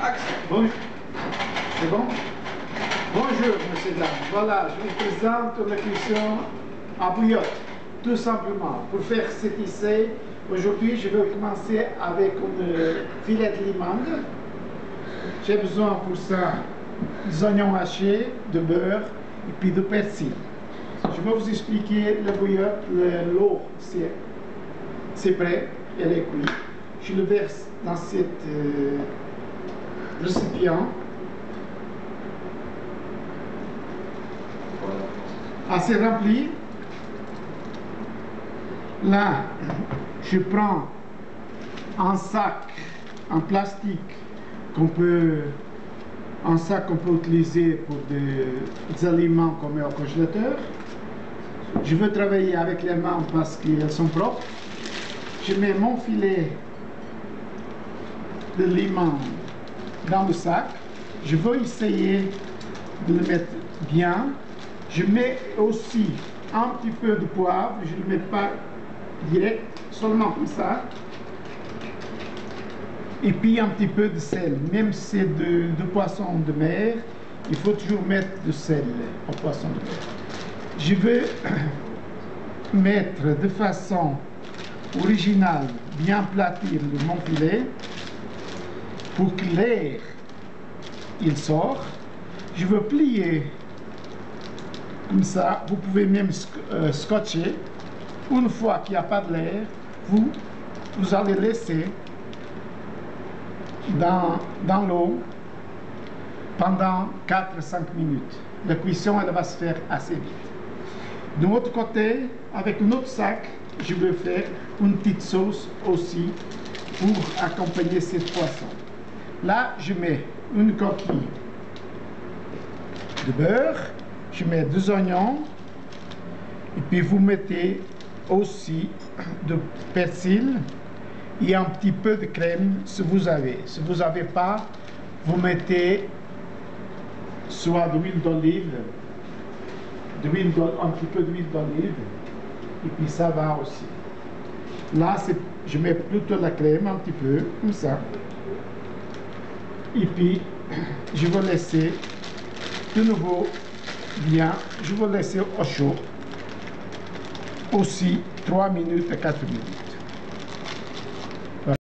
Bonjour. C'est bon? Bonjour, monsieur dames. Voilà, je vous présente la cuisson à bouillotte. Tout simplement. Pour faire cet essai, aujourd'hui, je vais commencer avec un filet de limande. J'ai besoin pour ça des oignons hachés, de beurre et puis de persil. Je vais vous expliquer la bouillotte. L'eau, c'est prêt, elle est cuite. Je le verse dans cet récipient. Assez rempli. Là, je prends un sac en plastique un sac qu'on peut utiliser pour des aliments qu'on met au congélateur. Je veux travailler avec les mains parce qu'elles sont propres. Je mets mon filet de limon dans le sac. Je veux essayer de le mettre bien. Je mets aussi un petit peu de poivre. Je ne le mets pas direct, seulement comme ça. Et puis un petit peu de sel. Même si c'est de poisson de mer, il faut toujours mettre de sel au poisson de mer. Je vais mettre de façon originale, bien aplatir mon filet pour que l'air il sort. Je veux plier comme ça. Vous pouvez même scotcher. Une fois qu'il n'y a pas de l'air, vous allez laisser dans l'eau pendant 4-5 minutes. La cuisson elle va se faire assez vite. De l'autre côté, avec un autre sac, je vais faire une petite sauce aussi pour accompagner cette poisson. Là, je mets une coquille de beurre, je mets 2 oignons, et puis vous mettez aussi de persil et un petit peu de crème si vous avez. Si vous n'avez pas, vous mettez soit de l'huile d'olive, un petit peu d'huile d'olive, et puis ça va aussi. Là, je mets plutôt la crème un petit peu, comme ça. Et puis, je vais laisser de nouveau bien, je vais laisser au chaud aussi 3 minutes à 4 minutes.